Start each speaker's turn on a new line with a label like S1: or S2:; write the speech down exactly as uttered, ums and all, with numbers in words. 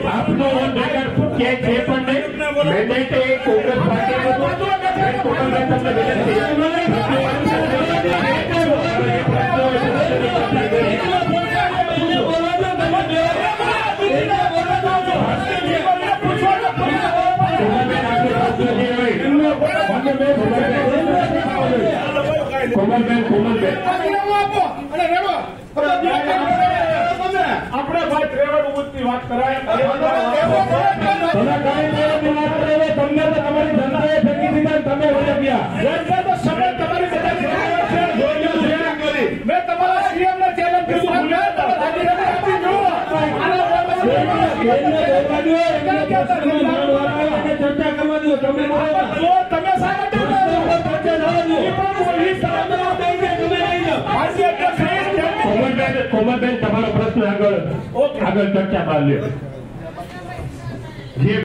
S1: આપનો on record કે છે પણ નહીં મેન્ડેટ એ કોંગ્રેસ પાર્ટીનો હતો કોંગ્રેસ તમને વિનંતી કોમલબેન કોમલબેન આપણે ભાઈ ત્રેવડ ઉગતની વાત કરાય તમને તો તમારી જનતાએ ફેંકી દીધા તમે વળે ગયા તો સમય તમારી મેં તમારા સીએમ ને ચેલેન્જ કર્યું ચર્ચા કરવા દો તમે તમે કોમલબેન તમારો પ્રશ્ન આગળ આગળ ચર્ચા બાદ લ્યો.